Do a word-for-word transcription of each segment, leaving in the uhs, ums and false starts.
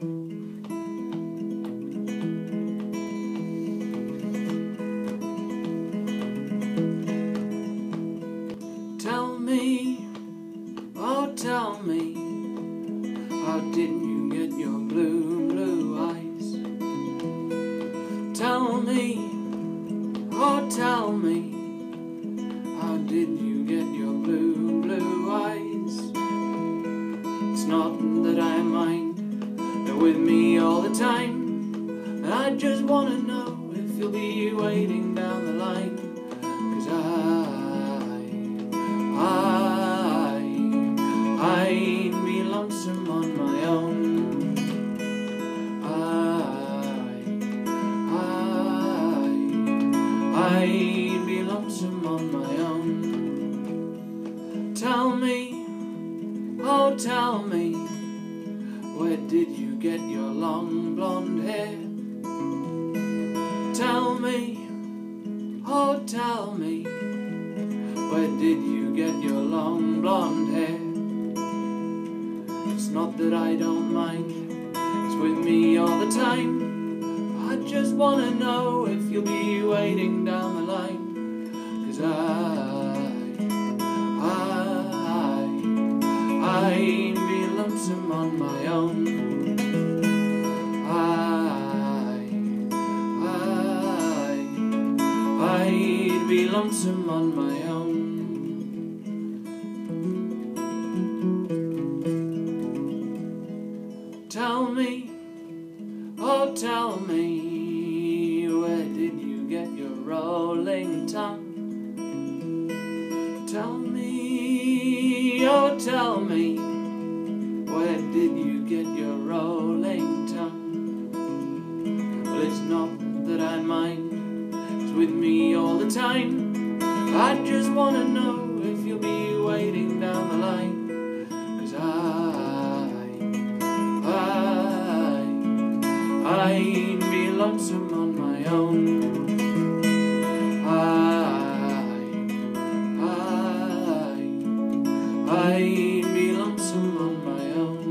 Tell me, oh tell me, how did you get your blue, blue eyes? Tell me, oh tell me, how did you get your blue, blue eyes? It's not that I mind, you're with me all the time, and I just wanna know if you'll be waiting down the line. 'Cause I I'd be lonesome on my own. I, I, I'd be lonesome on my own. Tell me, oh tell me, where did you get your long blonde hair? Tell me, oh tell me, where did you get your long blonde hair? It's not that I don't mind, it's with me all the time. I just wanna know if you'll be waiting down the line. 'Cause I, I, I'd be lonesome on my own. I, I, I'd be lonesome on my own. Tell me, oh tell me, where did you get your rolling tongue? Tell me, oh tell me, where did you get your rolling tongue? Well, it's not that I mind, it's with me all the time. I just wanna know if you'll be waiting down the line. 'Cause I I'd be lonesome on my own. I, I, I'd be lonesome on my own.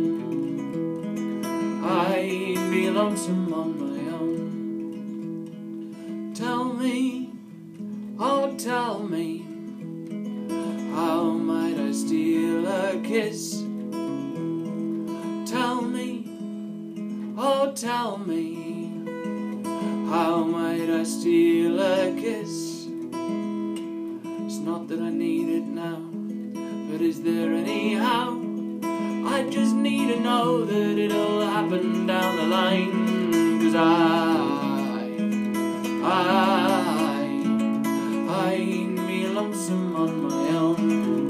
I'd be lonesome on my own. Tell me, oh tell me, how might I steal a kiss? Tell me, oh tell me, how might I steal a kiss? It's not that I need it now, but is there anyhow? I just need to know that it'll happen down the line. 'Cause I, I, I'd be lonesome on my own.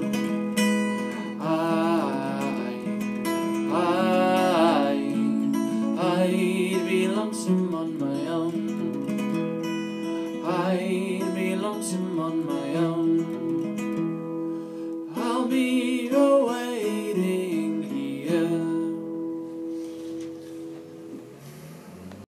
I'd be lonesome on my own. I'd be lonesome on my own.